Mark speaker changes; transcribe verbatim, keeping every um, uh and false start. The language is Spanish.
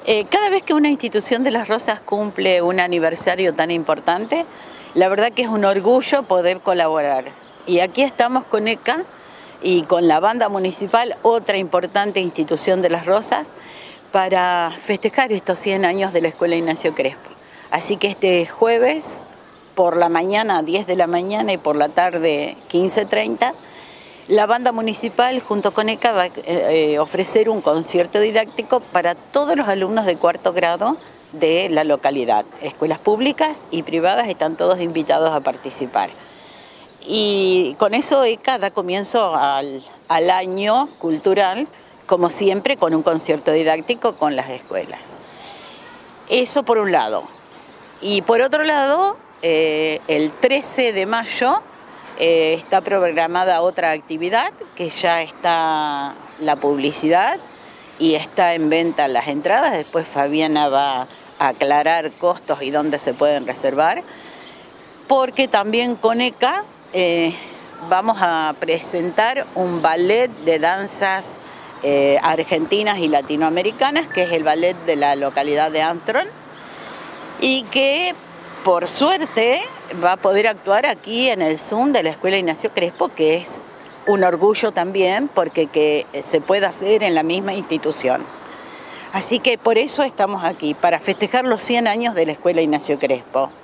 Speaker 1: Eh, cada vez que una institución de Las Rosas cumple un aniversario tan importante, la verdad que es un orgullo poder colaborar. Y aquí estamos con E C A y con la banda municipal, otra importante institución de Las Rosas, para festejar estos cien años de la Escuela Ignacio Crespo. Así que este jueves, por la mañana, diez de la mañana, y por la tarde, quince treinta, la banda municipal junto con E C A va a eh, ofrecer un concierto didáctico para todos los alumnos de cuarto grado de la localidad. Escuelas públicas y privadas están todos invitados a participar. Y con eso E C A da comienzo al, al año cultural, como siempre, con un concierto didáctico con las escuelas. Eso por un lado. Y por otro lado, eh, el trece de mayo, Eh, está programada otra actividad, que ya está la publicidad y está en venta las entradas. Después Fabiana va a aclarar costos y dónde se pueden reservar, porque también con E C A eh, vamos a presentar un ballet de danzas eh, argentinas y latinoamericanas, que es el ballet de la localidad de Antron, y que por suerte va a poder actuar aquí en el Zoom de la Escuela Ignacio Crespo, que es un orgullo también, porque que se pueda hacer en la misma institución. Así que por eso estamos aquí, para festejar los cien años de la Escuela Ignacio Crespo.